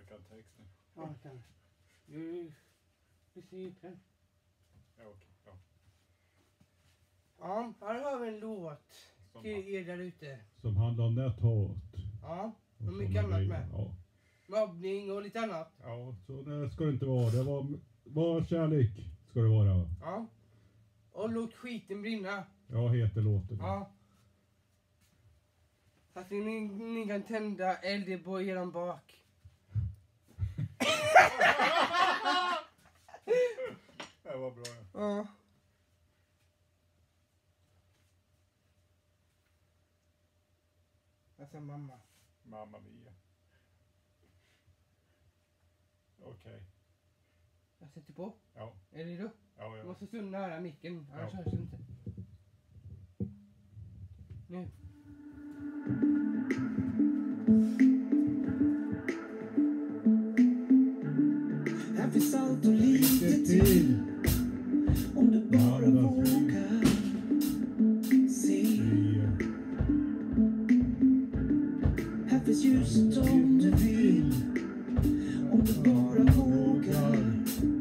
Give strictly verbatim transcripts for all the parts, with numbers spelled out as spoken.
jag kan texten. Ja, jag kan. Du, du ser den. Ja, okej. Ja. Ja, här har vi en låt Som till er där ute. Som handlar om näthat. Ja, Och och mycket såna annat grejer. med. Ja. Mobbning och lite annat. Ja, så det ska det inte vara. Det var, var kärlek ska det vara. Ja. Och låt skiten brinna. Ja, heter låten. Ja. Så att ni, ni kan tända eld på eran bak. Det var bra. Ja. Ja. Alltså mamma. Mamma mia. Okej. Okay. Jag sätter på. Ja. Är du redo? Ja, Du ja. måste stå nära micken, annars Ja. hörs det inte. Nu. Här finns allt och lite till. Om du bara vågar se. Här finns ljuset om du vill. Om du bara vågar.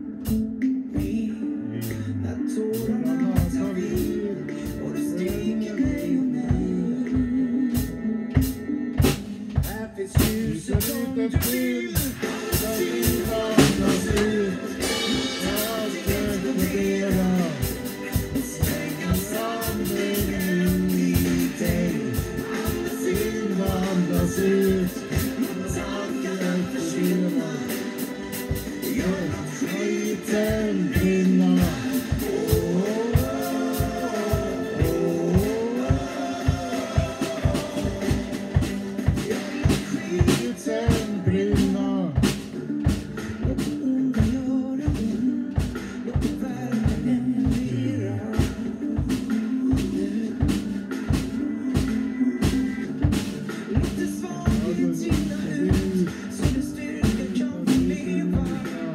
När tårarna tar vid och du skriker nej och nej. Här finns ljuset om du vill. Till vardags ut. Allt explodera. Stänga samlingen i dig. Andas in och andas ut. Tankar försvinna. Gör att skiten brinna. Skiten brinna. Låt det onda göra ont. Låt det världen mera. Låt det svaghet trilla ut. Så det styrka kan få leva.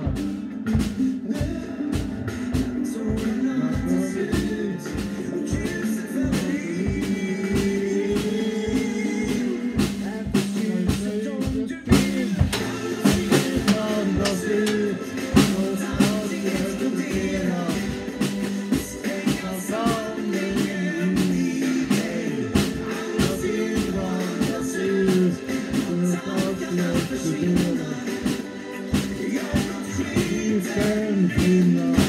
När tårarna tar slut och ljuset faller in. Här finns ljuset om du vill. Andas ut. Låt allt explodera. Stänga samlingen i dig. Andas in och andas ut. Låt allt explodera. Skiten brinna.